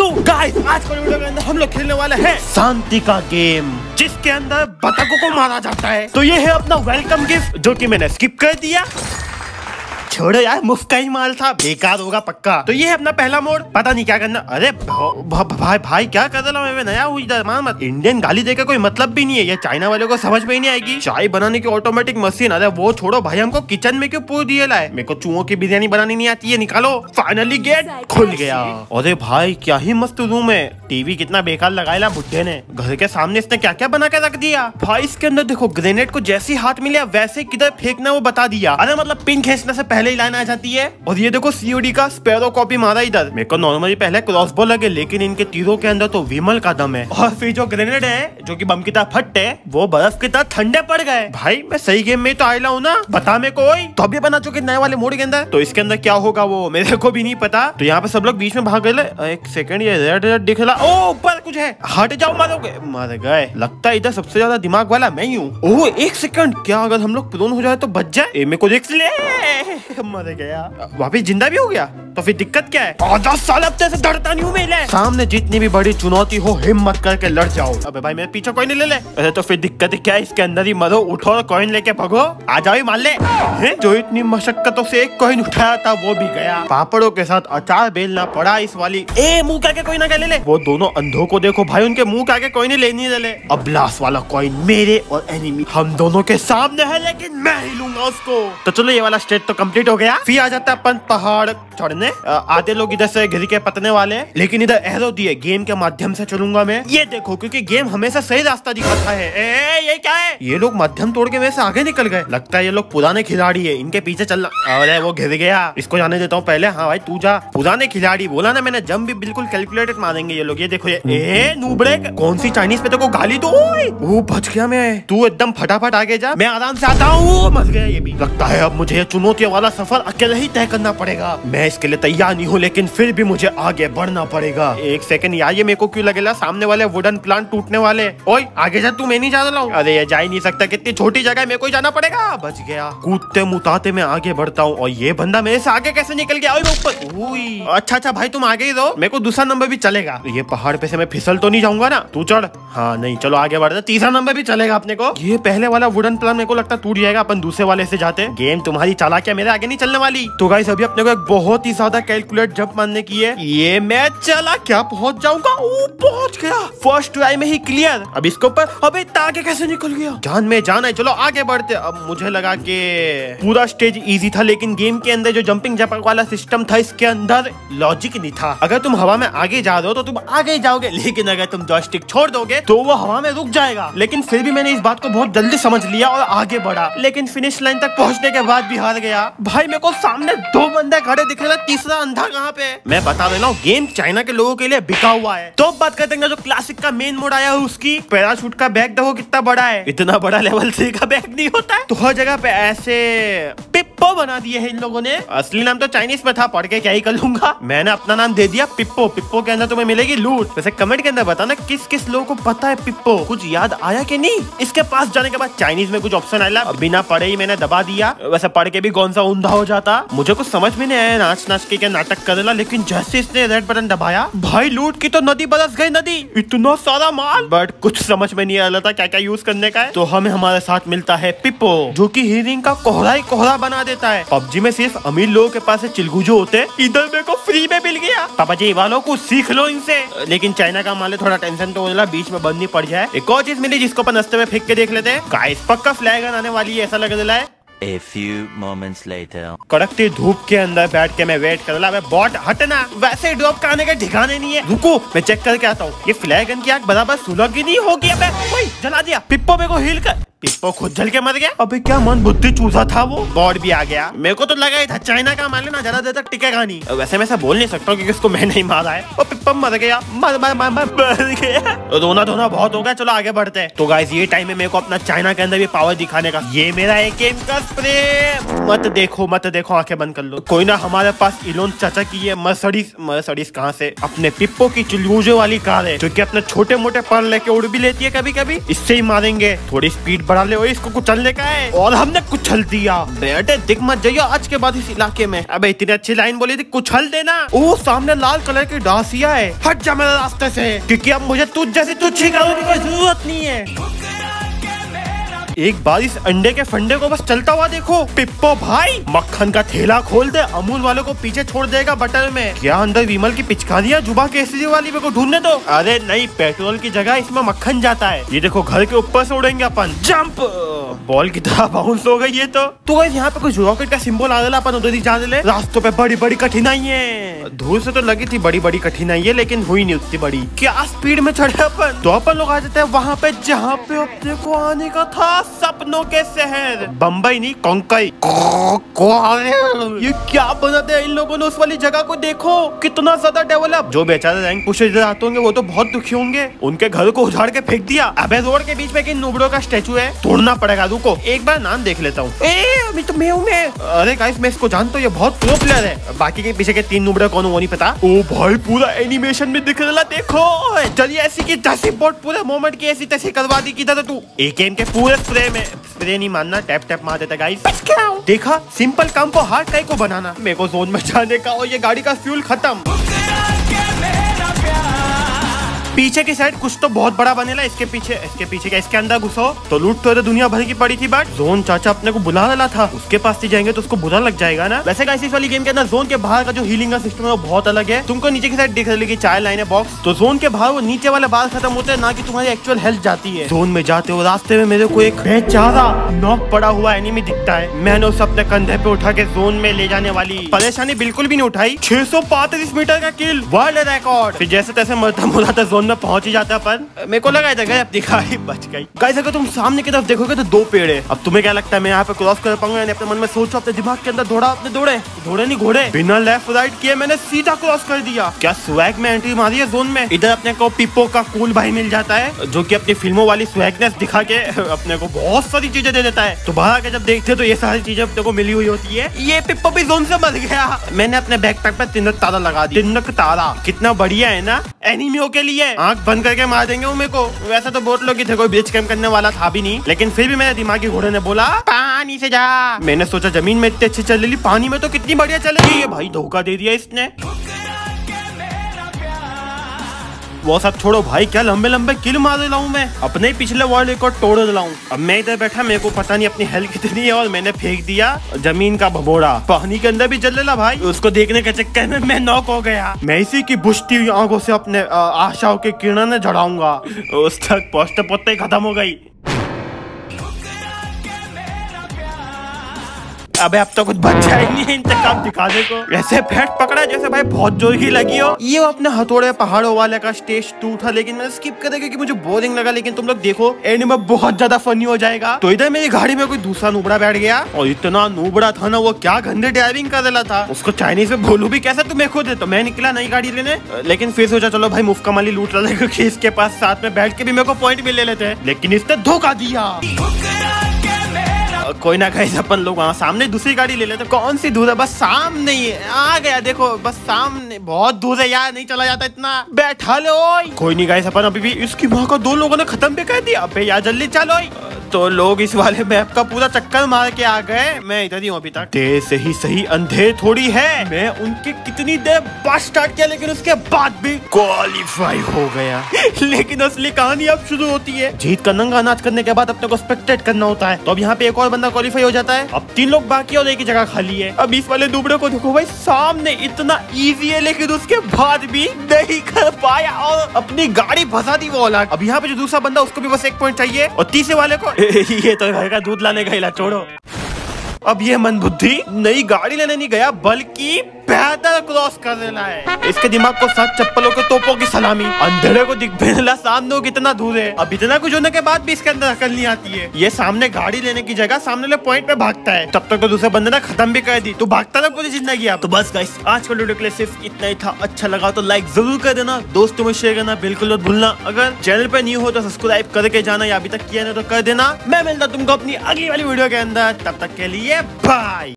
तो गाइस आज के वीडियो के अंदर हम लोग खेलने वाले हैं शांति का गेम, जिसके अंदर बतखों को मारा जाता है। तो ये है अपना वेलकम गिफ्ट, जो कि मैंने स्किप कर दिया। छोड़ो यार, मुफ्त का ही माल था, बेकार होगा पक्का। तो ये है अपना पहला मोड, पता नहीं क्या करना। अरे भाई क्या कर रहा हूँ मैं, नया हुई मत। इंडियन गाली देकर कोई मतलब भी नहीं है, ये चाइना वाले को समझ में ही नहीं आएगी। चाय बनाने की ऑटोमेटिक मशीन, अरे वो छोड़ो भाई, हमको किचन में क्यों पूछ दिए लाए। मेरे को चूहों की बिरयानी बनानी नहीं आती है, निकालो। फाइनली गेट खुल गया। अरे भाई क्या ही मस्त रूम है, टीवी कितना बेकार लगाया बुड्ढे ने। घर के सामने इसने क्या क्या बना के रख दिया भाई। इसके अंदर देखो, ग्रेनेड को जैसे हाथ मिले वैसे किधर फेंकना वो बता दिया। अरे मतलब पिन खींचने से पहले ही लाइन आ जाती है। और ये देखो सीओडी का स्पैरो कॉपी मारा इधर। मेरे को नॉर्मली पहले क्रॉसबो लगे, लेकिन इनके तीरों के अंदर तो विमल का दम है। और फिर जो ग्रेनेड है, जो कि बम की तरह फटते है, वो बर्फ की तरह ठंडे पड़ गए। भाई मैं सही गेम में तो आया हूँ ना, बता मेरे कोई। तो अभी बना चुके नए वाले मोड के अंदर, तो इसके अंदर क्या होगा वो मेरे को भी नहीं पता। तो यहाँ पे सब लोग बीच में भाग गए। एक सेकंड, ये रेड रेड दिख रहा। ओ ऊपर कुछ है, हट जाओ, मारोगे। मर गए, लगता है इधर सबसे ज्यादा दिमाग वाला मैं ही हूँ। ओह एक सेकंड, क्या अगर हम लोग प्रोन हो जाए तो बच जाए। मेरे को रिस्क ले, मर गया। वापिस जिंदा भी हो गया, तो फिर दिक्कत क्या है। 10 साल अब से डरता नहीं हूँ मैं। सामने जितनी भी बड़ी चुनौती हो, हिम्मत करके लड़ जाओ। अबे भाई मेरे पीछे कोई नहीं ले। अरे तो फिर दिक्कत क्या है, इसके अंदर ही मरो, उठो और कॉइन लेके भगो। आ जाओ, मान ले। जो इतनी मशक्कतों से एक कॉइन उठाया था वो भी गया। पापड़ों के साथ अचार बेलना पड़ा इस वाली। मुंह के कोई ना ले। वो दोनों अंधों को देखो भाई, उनके मुंह के आगे कोई नहीं लेनी ले। अब लास्ट वाला कॉइन मेरे और एनिमी हम दोनों के सामने है, लेकिन मैं ही लूंगा उसको। तो चलो ये वाला स्टेज तो कंप्लीट हो गया। फिर आ जाता है अपन पहाड़ चढ़ने। आधे लोग इधर से गिर के पतने वाले, लेकिन इधर एरो दिए, गेम के माध्यम से चलूंगा मैं। ये देखो, क्योंकि गेम हमेशा सही रास्ता दिखाता है। ये क्या है, ये लोग मध्यम तोड़ के मेरे से आगे निकल गए। लगता है ये लोग पुराने खिलाड़ी है, इनके पीछे चलना। अरे वो गिर गया, इसको जाने देता हूँ पहले। हाँ भाई तू जा, पुराने खिलाड़ी बोला ना मैंने, जंप भी बिल्कुल कैलकुलेटेड मारेंगे ये लोग। ये देखो, ये नूबड़े कौन सी चाइनीज पे तो गाली दो। वो बच गया मैं, तू एकदम फटाफट आगे जा, मैं आराम से आता हूँ। मर गया ये भी। लगता है अब मुझे चुनौतियों वाला सफर अकेले ही तय करना पड़ेगा। मैं इसके लिए तैयार नहीं हूँ, लेकिन फिर भी मुझे आगे बढ़ना पड़ेगा। एक सेकंड यार, ये मेरे को क्यों लगेगा सामने वाले वुडन प्लांट टूटने वाले। ओए आगे जा, तू मैं नहीं जा रहा हूँ। अरे ये जा ही नहीं सकता, कितनी छोटी जगह मेरे को जाना पड़ेगा। बच गया, कूदते मुताते मैं आगे बढ़ता हूँ। और ये बंदा मेरे से आगे कैसे निकल गया ऊपर। अच्छा भाई तुम आगे ही रहो, मेरे को दूसरा नंबर भी चलेगा। ये पहाड़ पे से मैं फिसल तो नहीं जाऊंगा ना, तू चढ़। हाँ नहीं, चलो आगे बढ़ते, तीसरा नंबर भी चलेगा अपने को। ये पहले वाला वुडन प्लांट मेरे को लगता टूट जाएगा, अपन दूसरे वाले से जाते। गेम तुम्हारी चालाकियां मेरे आगे नहीं चलने वाली। तो गाइस अभी अपने को एक बहुत ही ज्यादा कैलकुलेट जंप मारने की है। ये मैं चला, क्या पहुंच जाऊंगा। पहुंच गया, फर्स्ट ट्राई में ही क्लियर। अब इसके ऊपर, अबे आगे कैसे निकल गया। जान में जान है, चलो आगे बढ़ते। अब मुझे लगा कि पूरा स्टेज इजी था, लेकिन गेम के अंदर जो जंपिंग जंप वाला सिस्टम था, इसके अंदर लॉजिक नहीं था। अगर तुम हवा में आगे जा रहे हो तो तुम आगे ही जाओगे, लेकिन अगर तुम जॉयस्टिक छोड़ दोगे तो वो हवा में रुक जाएगा। लेकिन फिर भी मैंने इस बात को बहुत जल्दी समझ लिया और आगे बढ़ा, लेकिन फिनिश लाइन तक पहुंचने के बाद भी हार गया। भाई मेरे को सामने 2 बंदे खड़े दिख रहे, तीसरा अंधा कहाँ पे। मैं बता देना, गेम चाइना के लोगों के लिए बिका हुआ है। तो बात करते हैं जो क्लासिक का मेन मोड आया है उसकी। पैराशूट का बैग देखो कितना बड़ा है, इतना बड़ा लेवल 3 का बैग नहीं होता है। तो हर जगह पे ऐसे पिप्पो बना दिए है इन लोगों ने। असली नाम तो चाइनीज में था, पढ़ के क्या ही कर लूंगा। मैंने अपना नाम दे दिया पिप्पो। पिप्पो के अंदर तुम्हें मिलेगी लूट। वैसे कमेंट के अंदर बताना किस किस लोगों को पता है पिप्पो, कुछ याद आया कि नहीं। इसके पास जाने के बाद चाइनीज में कुछ ऑप्शन आया, बिना पढ़े ही मैंने दबा दिया। वैसे पढ़ के भी कौन सा ऊंधा हो जाता, मुझे कुछ समझ में नहीं आया नाच नाच के क्या नाटक करेला। लेकिन जैसे इसने रेड बटन दबाया, भाई लूट की तो नदी बरस गई। नदी, इतना सारा माल, बट कुछ समझ में नहीं आ रहा था क्या क्या यूज करने का है। तो हमें हमारे साथ मिलता है पिप्पो, जो कि हीरिंग का कोहरा ही कोहरा बना देता है। पबजी में सिर्फ अमीर लोगों के पास चिलगुजो होते, इधर मेरे को फ्री में मिल गया। पापा जी वालों को सीख लो इनसे। लेकिन चाइना का माल थोड़ा टेंशन तो होला, बीच में बंद नहीं पड़ जाए। एक और चीज मिली जिसको अपन रास्ते में फेंक के देख लेते हैं। गाइस पक्का फ्लैग गन आने वाली है, ऐसा लग रहा है। A few moments later. कड़कती धूप के अंदर बैठ के मैं वेट कर रहा। बॉट हटना, वैसे ड्रॉप का आने का ठिकाने नहीं है। रुको मैं चेक करके आता हूँ। ये फ्लैग गन की आग बराबर सुलग ही नहीं होगी। अबे जला दिया। पिप्पो मेरे को हिल कर, पिप्पो खुद जल के मर गया। अबे क्या मन बुद्धि चूसा था वो। बॉट भी आ गया। मेरे को तो लगा ही था चाइना का मान लेना ज्यादा देर तक टिकेगा नहीं। वैसे मैं ऐसा बोल नहीं सकता क्योंकि उसको मैं नहीं मारा है। और पिप्पो मर गया, मर गया। रोना धोना बहुत हो गया, चलो आगे बढ़ते हैं। तो गाइस ये टाइम है मेरे को अपना चाइना के अंदर भी पावर दिखाने का। ये मेरा एकेएम का स्प्रे। मत देखो, आंखें बंद कर लो। कोई ना, हमारे पास इलोन चाचा की ये मर्सिडीज कहाँ से, अपने पिप्पो की चिलगुजो वाली कार है, जो कि अपने छोटे मोटे पर लेके उड़ भी लेती है कभी कभी। इससे ही मारेंगे, थोड़ी स्पीड बढ़ा ले, इसको कुचलने का है। और हमने कुचल दिया। बेटे दिख मत जाइए आज के बाद इस इलाके में। अबे इतनी अच्छी लाइन बोली थी, कुचल देना। ओ सामने लाल कलर की डासिया है, हट जा मेरे रास्ते से, क्योंकि अब मुझे तुझ जैसी तुच्छी करने की कोई जरूरत नहीं है। एक बार इस अंडे के फंडे को बस चलता हुआ देखो। पिप्पो भाई मक्खन का ठेला खोल दे, अमूल वालों को पीछे छोड़ देगा बटर में। क्या अंदर विमल की पिचकारियां जुबा केसरी वाली मेरे को ढूंढने दो। अरे नहीं, पेट्रोल की जगह इसमें मक्खन जाता है। ये देखो घर के ऊपर से उड़ेंगे अपन। जंप, बॉल की तरह बाउंस हो गई ये तो गाइस यहाँ पे कुछ रॉकेट का सिंबल आ गया, अपन उधर ही जाने ले। रास्तों पे बड़ी बड़ी कठिनाई है। दूर से तो लगी थी बड़ी बड़ी कठिनाई है, लेकिन हुई नहीं उतनी बड़ी। क्या स्पीड में चढ़े अपन। तो अपन लोग आ जाते हैं वहाँ पे जहाँ पे अपने को आने का था, सपनों के शहर। बम्बई नहीं, कोंकई। ये क्या बनाते हैं इन लोगों ने। उस वाली जगह को देखो, कितना ज्यादा डेवलप। जो बेचारे रैंक पुशर इधर आते होंगे वो तो बहुत दुखी होंगे। उनके घर को उजाड़ के फेंक दिया। अबे रोड के बीच में किन नुबड़ों का स्टेचू है, तोड़ना पड़ेगा। रुको एक बार नाम देख लेता हूँ। अभी तो मैं हूँ मैं। अरे गाइस मैं इसको जानता हूँ, ये बहुत प्रो प्लेयर है। बाकी के पीछे के 3 नुबड़े कौन वो नहीं पता। ओ भाई पूरा एनिमेशन में दिख रहा, देखो। चलिए ऐसी की तैसी बोट पूरे मोमेंट की ऐसी तैसी करवा दी। किधर तू एकेएम के पूरे स्प्रे में, स्प्रे नहीं मानना, टैप टैप मार देता गाइस। देखा, सिंपल काम को हार्ड काहे को बनाना। मेरे को जोन में जाने का और ये गाड़ी का फ्यूल खत्म। पीछे की साइड कुछ तो बहुत बड़ा बनेला। इसके पीछे क्या, इसके अंदर घुसो तो लूट तो दुनिया भर की पड़ी थी। बट जोन चाचा अपने को बुला रहा था, उसके पास से जाएंगे तो उसको बुरा लग जाएगा ना। वैसे गाइस इस वाली गेम के अंदर जोन के बाहर का जो हीलिंग का सिस्टम है वो बहुत अलग है। तुमको नीचे की साइड दिख रही है चार लाइन है बॉक्स, तो जोन के बाहर वो नीचे वाले बाल खत्म होते हैं, ना कि तुम्हारी एक्चुअल हेल्थ जाती है। जोन में जाते हो रास्ते में मेरे को एक बेचारा नॉक पड़ा हुआ एनिमी दिखता है। मैंने उसे अपने कंधे पे उठा के जोन में ले जाने वाली परेशानी बिल्कुल भी नहीं उठाई। 635 मीटर का किल, वर्ल्ड रिकॉर्ड। फिर जैसे तैसे मरता मुराता जोन में पहुंच ही जाता। मेरे को लगा था अपनी गाड़ी बच गई। गाइस अगर तुम सामने की तरफ देखोगे तो 2 पेड़ है। अब तुम्हें क्या लगता है मैं यहाँ पे क्रॉस कर पाऊंगा? अपने मन में सोचो, अपने दिमाग के अंदर दौड़ा, अपने दौड़े नहीं घोड़े, बिना लेफ्ट राइट किए मैंने सीधा क्रॉस कर दिया। क्या स्वैग में एंट्री मारी है जोन में। इधर अपने को पिप्पो का कूल भाई मिल जाता है, जो कि अपनी फिल्मों वाली स्वैगनेस दिखा के अपने को बहुत सारी चीजें दे देता है। तो बाहर आके जब देखते तो ये सारी चीजें अपने को मिली हुई होती है। ये पिप्पो भी जोन से मर गया। मैंने अपने बैकपैक पे तिनक तारा लगा दिया। तिनक तारा कितना बढ़िया है ना, एनिमियों के लिए। आंख बंद करके मार देंगे वो मेरे को। वैसे तो बहुत लोग थे, कोई ब्रिज कैंप करने वाला था भी नहीं, लेकिन फिर भी मेरे दिमागी घोड़े ने बोला पानी से जा। मैंने सोचा जमीन में इतनी अच्छी चल रही, पानी में तो कितनी बढ़िया चलेगी। ये भाई धोखा दे दिया इसने। वो सब छोड़ो भाई, क्या लंबे लंबे किल मार रहा हूँ मैं, अपने ही पिछले वर्ल्ड रिकॉर्ड तोड़ रहा हूँ। अब मैं इधर बैठा, मेरे को पता नहीं अपनी हेल्थ कितनी है, और मैंने फेंक दिया जमीन का भगोड़ा। पानी के अंदर भी चल रहा भाई, उसको देखने के चक्कर में मैं नॉक हो गया। मैं इसी की बुझती हुई आंखों से अपने आशाओं के किरणें झड़ाऊंगा। उस तक पहुंचते पहुंचते ही खत्म हो गई। अबे अब तो कुछ बचा ही नहीं है इंतकाम दिखाने को। ऐसे फेंट पकड़ा जैसे भाई बहुत जोर की लगी हो। ये अपने हथौड़े पहाड़ों वाले का स्टेज 2 था, लेकिन मैंने स्किप कर दिया क्योंकि मुझे बोरिंग लगा। लेकिन तुम लोग देखो एंड में बहुत ज्यादा फनी हो जाएगा। तो इधर मेरी गाड़ी में कोई दूसरा नूबड़ा बैठ गया, और इतना नूबड़ा था ना वो, क्या गंदे ड्राइविंग कर रहा था। उसको चाइनीज में बोलूं भी कैसे तुम्हें खुद। तो मैं निकला नई गाड़ी लेने, लेकिन फिर सोचा चलो भाई मुफ्त कमाली लूट रहा है, क्योंकि इसके पास साथ में बैठ के भी मेरे को पॉइंट भी ले लेते हैं। लेकिन इसने धोखा दिया। कोई ना कहीं अपन लोग वहाँ सामने दूसरी गाड़ी ले लेते। कौन सी दूर है, बस सामने ही आ गया। देखो बस सामने, बहुत दूर है यार, नहीं चला जाता इतना। बैठा लो। कोई नहीं गाइस, अपन अभी भी इसकी माँ को 2 लोगों ने खत्म भी कर दिया। अबे यार जल्दी चलो। तो लोग इस वाले मैप का पूरा चक्कर मार के आ गए। मैं इधर ही हूँ अभी तक। देर से ही सही, अंधेर थोड़ी है। मैं उनकी कितनी देर बाद स्टार्ट किया, लेकिन उसके बाद भी क्वालिफाई हो गया। लेकिन असली कहानी अब शुरू होती है। जीत का नंगा नाच करने के बाद अपने को स्पेक्टेट करना होता है। तो अब यहाँ पे एक और बंदा क्वालिफाई हो जाता है। अब 3 लोग बाकी और एक ही जगह खाली है। अब इस वाले दुबड़े को देखो भाई, सामने इतना इजी है, लेकिन उसके बाद भी नहीं कर पाया और अपनी गाड़ी फंसा दी वो औलाद। अब यहाँ पे जो दूसरा बंदा, उसको भी बस 1 पॉइंट चाहिए, और तीसरे वाले को ये तो घर का दूध लाने का हिला, छोड़ो। अब ये मंदबुद्धि नई गाड़ी लेने नहीं गया, बल्कि पैदल क्रॉस कर देना है। इसके दिमाग को 7 चप्पलों के तोपों की सलामी। अंधेरे को दिख भेला सामने वो कितना दूर है। अब इतना कुछ होने के बाद भी इसके अंदर अकल नहीं आती है। ये सामने गाड़ी लेने की जगह सामने ले पॉइंट पे भागता है। तब तक तो दूसरे बंदे ने खत्म भी कर दी। तो भागता ना पूरी जिंदगी। आप तो बस गाइस आज का वीडियो के लिए सिर्फ इतना ही था। अच्छा लगा तो लाइक जरूर कर देना, दोस्तों में शेयर करना बिल्कुल मत भूलना। अगर चैनल पे न्यू हो तो सब्सक्राइब करके जाना, या अभी तक किया नहीं तो कर देना। मैं मिलता तुमको अपनी अगली वाली वीडियो के अंदर, तब तक के लिए बाय।